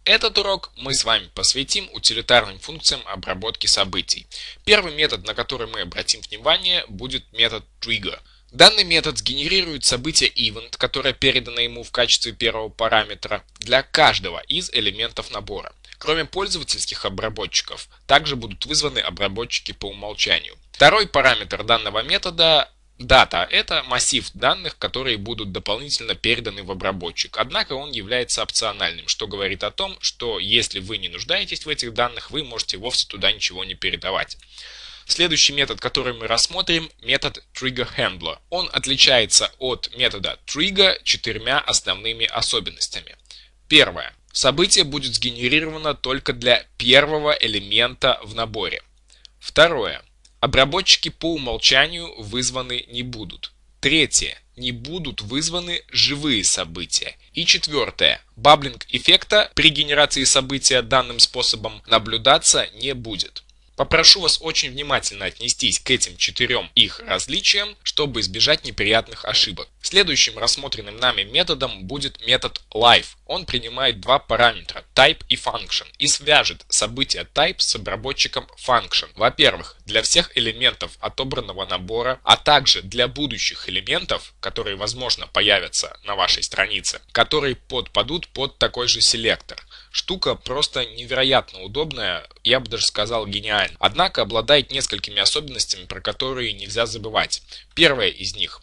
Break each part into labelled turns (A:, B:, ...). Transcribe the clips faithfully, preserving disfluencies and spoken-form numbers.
A: Этот урок мы с вами посвятим утилитарным функциям обработки событий. Первый метод, на который мы обратим внимание, будет метод trigger. Данный метод сгенерирует событие event, которое передано ему в качестве первого параметра, для каждого из элементов набора. Кроме пользовательских обработчиков, также будут вызваны обработчики по умолчанию. Второй параметр данного метода дата – это массив данных, которые будут дополнительно переданы в обработчик. Однако он является опциональным, что говорит о том, что если вы не нуждаетесь в этих данных, вы можете вовсе туда ничего не передавать. Следующий метод, который мы рассмотрим, метод triggerHandler. Он отличается от метода trigger четырьмя основными особенностями. Первое. Событие будет сгенерировано только для первого элемента в наборе. Второе. Обработчики по умолчанию вызваны не будут. Третье. Не будут вызваны живые события. И четвертое. Баблинг эффекта при генерации события данным способом наблюдаться не будет. Попрошу вас очень внимательно отнестись к этим четырем их различиям, чтобы избежать неприятных ошибок. Следующим рассмотренным нами методом будет метод live. Он принимает два параметра type и function и свяжет событие type с обработчиком function. Во-первых, для всех элементов отобранного набора, а также для будущих элементов, которые возможно появятся на вашей странице, которые подпадут под такой же селектор. Штука просто невероятно удобная, я бы даже сказал гениальна. Однако обладает несколькими особенностями, про которые нельзя забывать. Первая из них.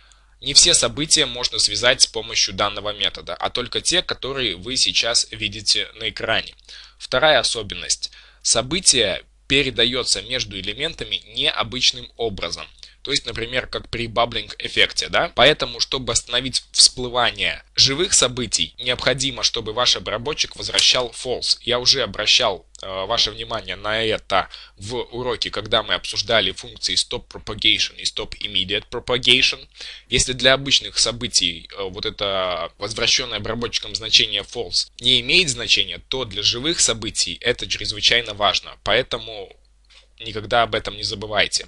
A: Не все события можно связать с помощью данного метода, а только те, которые вы сейчас видите на экране. Вторая особенность. Событие передается между элементами необычным образом. То есть, например, как при баблинг эффекте, да? Поэтому, чтобы остановить всплывание живых событий, необходимо, чтобы ваш обработчик возвращал false. Я уже обращал э, ваше внимание на это в уроке, когда мы обсуждали функции stop propagation и stop immediate propagation. Если для обычных событий э, вот это возвращенное обработчиком значение false не имеет значения, то для живых событий это чрезвычайно важно. Поэтому никогда об этом не забывайте.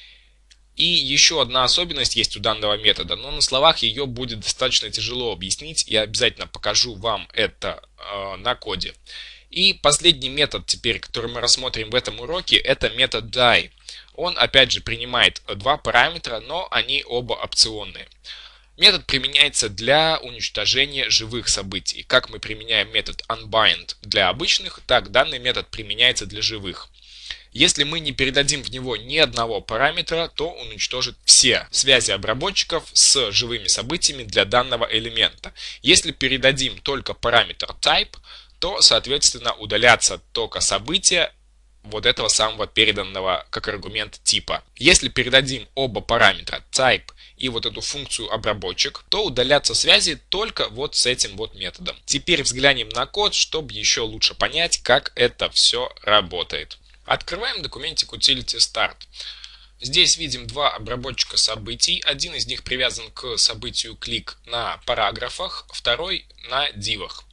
A: И еще одна особенность есть у данного метода, но на словах ее будет достаточно тяжело объяснить. Я обязательно покажу вам это э, на коде. И последний метод теперь, который мы рассмотрим в этом уроке, это метод die. Он опять же принимает два параметра, но они оба опционные. Метод применяется для уничтожения живых событий. Как мы применяем метод unbind для обычных, так данный метод применяется для живых. Если мы не передадим в него ни одного параметра, то он уничтожит все связи обработчиков с живыми событиями для данного элемента. Если передадим только параметр type, то, соответственно, удалятся только события вот этого самого переданного как аргумент типа. Если передадим оба параметра type и вот эту функцию обработчик, то удалятся связи только вот с этим вот методом. Теперь взглянем на код, чтобы еще лучше понять, как это все работает. Открываем документик utility start. Здесь видим два обработчика событий. Один из них привязан к событию клик на параграфах, второй на дивах.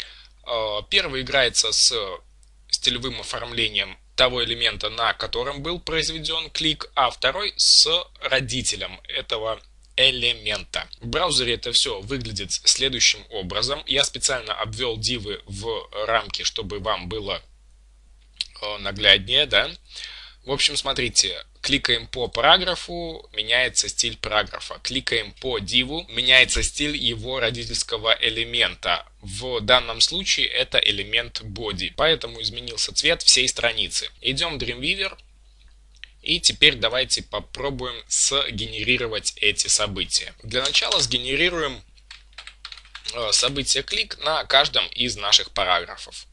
A: Первый играется с стилевым оформлением того элемента, на котором был произведен клик, а второй с родителем этого элемента. В браузере это все выглядит следующим образом. Я специально обвел дивы в рамки, чтобы вам было нагляднее, да. В общем, смотрите, кликаем по параграфу, меняется стиль параграфа. Кликаем по диву, меняется стиль его родительского элемента. В данном случае это элемент body, поэтому изменился цвет всей страницы. Идем в Dreamweaver. И теперь давайте попробуем сгенерировать эти события. Для начала сгенерируем событие клик на каждом из наших параграфов.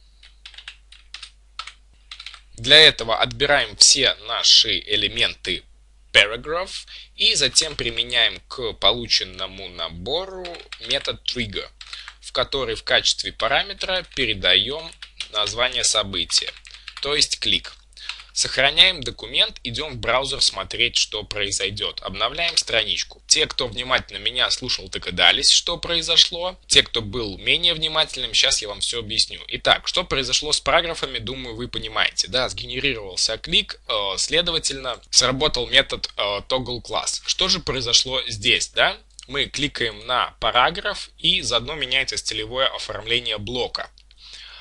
A: Для этого отбираем все наши элементы paragraph и затем применяем к полученному набору метод trigger, в который в качестве параметра передаем название события, то есть клик. Сохраняем документ, идем в браузер смотреть, что произойдет. Обновляем страничку. Те, кто внимательно меня слушал, догадались, что произошло. Те, кто был менее внимательным, сейчас я вам все объясню. Итак, что произошло с параграфами, думаю, вы понимаете. Да, сгенерировался клик, э, следовательно, сработал метод э, toggleClass. Что же произошло здесь, да? Мы кликаем на параграф и заодно меняется стилевое оформление блока.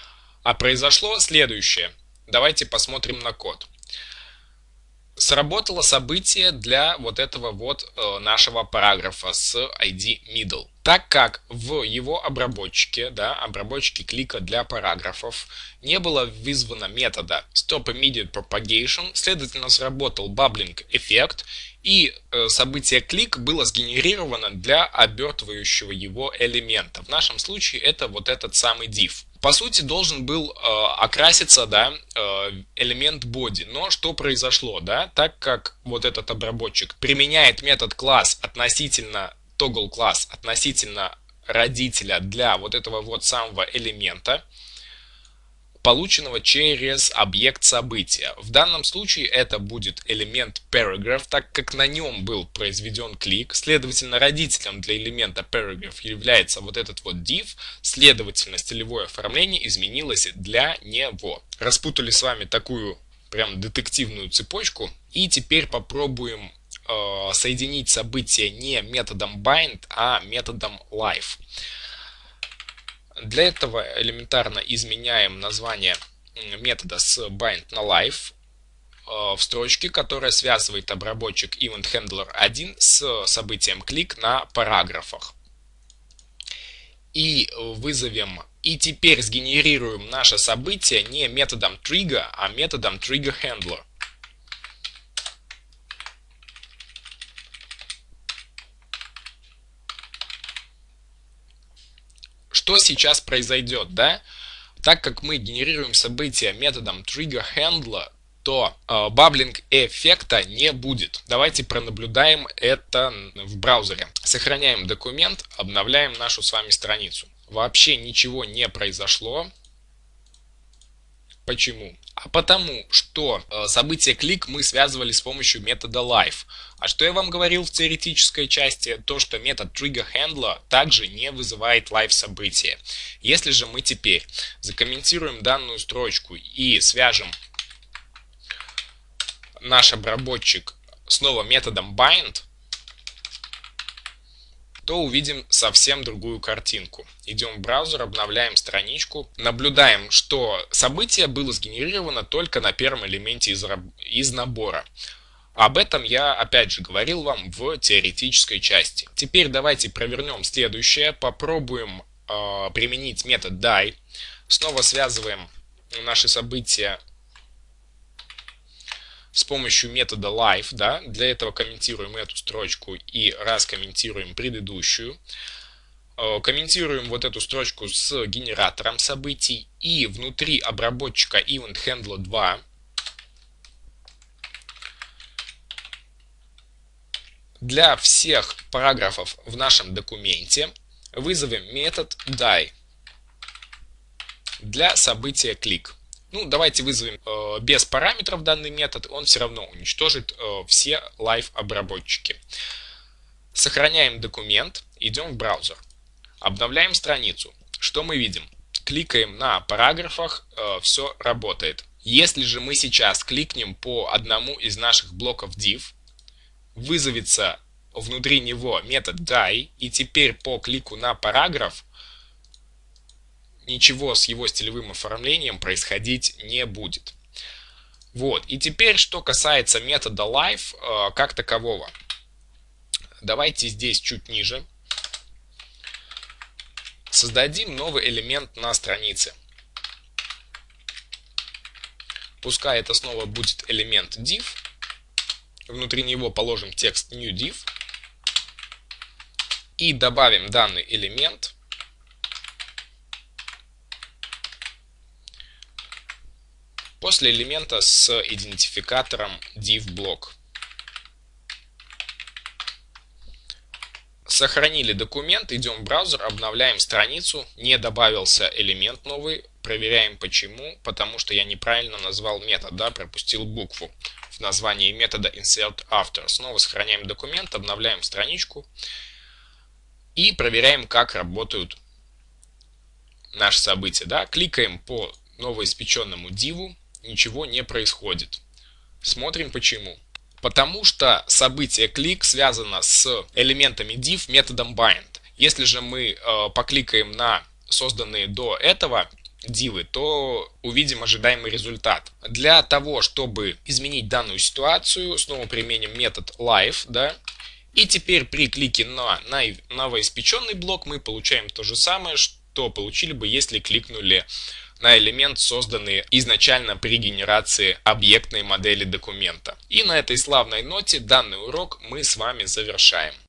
A: А произошло следующее. Давайте посмотрим на код. Сработало событие для вот этого вот э, нашего параграфа с ай ди middle. Так как в его обработчике, да, обработчике клика для параграфов, не было вызвано метода stopImmediatePropagation, следовательно, сработал bubbling эффект, и э, событие клик было сгенерировано для обертывающего его элемента. В нашем случае это вот этот самый div. По сути, должен был э, окраситься, да, э, элемент body. Но что произошло, да? Так как вот этот обработчик применяет метод class относительно toggle class относительно родителя для вот этого вот самого элемента, полученного через объект события. В данном случае это будет элемент paragraph, так как на нем был произведен клик. Следовательно, родителем для элемента paragraph является вот этот вот div. Следовательно, стилевое оформление изменилось для него. Распутали с вами такую прям детективную цепочку. И теперь попробуем э, соединить события не методом bind, а методом live. Для этого элементарно изменяем название метода с bind на live в строчке, которая связывает обработчик eventHandler один с событием click на параграфах. И вызовем, и теперь сгенерируем наше событие не методом trigger, а методом triggerHandler. Что сейчас произойдет, да? Так как мы генерируем события методом triggerHandler, то э, баблинг эффекта не будет. Давайте пронаблюдаем это в браузере. Сохраняем документ, обновляем нашу с вами страницу. Вообще ничего не произошло. Почему? А потому, что э, событие клик мы связывали с помощью метода live. А что я вам говорил в теоретической части? То, что метод triggerHandler также не вызывает live события. Если же мы теперь закомментируем данную строчку и свяжем наш обработчик снова методом bind, то увидим совсем другую картинку. Идем в браузер, обновляем страничку, наблюдаем, что событие было сгенерировано только на первом элементе из, из набора. Об этом я опять же говорил вам в теоретической части. Теперь давайте провернем следующее, попробуем э, применить метод die. Снова связываем наши события с помощью метода live, да, для этого комментируем эту строчку и раскомментируем предыдущую. Комментируем вот эту строчку с генератором событий и внутри обработчика eventHandler два для всех параграфов в нашем документе вызовем метод die для события click. Ну, давайте вызовем э, без параметров данный метод, он все равно уничтожит э, все live обработчики. Сохраняем документ, идем в браузер, обновляем страницу. Что мы видим? Кликаем на параграфах, э, все работает. Если же мы сейчас кликнем по одному из наших блоков div, вызовется внутри него метод die, и теперь по клику на параграф ничего с его стилевым оформлением происходить не будет. Вот. И теперь, что касается метода live э, как такового. Давайте здесь чуть ниже создадим новый элемент на странице. Пускай это снова будет элемент div. Внутри него положим текст new div. И добавим данный элемент после элемента с идентификатором div-block. Сохранили документ, идем в браузер, обновляем страницу, не добавился элемент новый, проверяем почему, потому что я неправильно назвал метод, да, пропустил букву в названии метода insertAfter. Снова сохраняем документ, обновляем страничку и проверяем, как работают наши события. Да. Кликаем по новоиспеченному диву. Ничего не происходит. Смотрим почему. Потому что событие click связано с элементами div методом bind. Если же мы э, покликаем на созданные до этого дивы, то увидим ожидаемый результат. Для того, чтобы изменить данную ситуацию, снова применим метод live, да, и теперь при клике на новоиспеченный блок мы получаем то же самое, что получили бы, если кликнули на элемент, созданный изначально при генерации объектной модели документа. И на этой славной ноте данный урок мы с вами завершаем.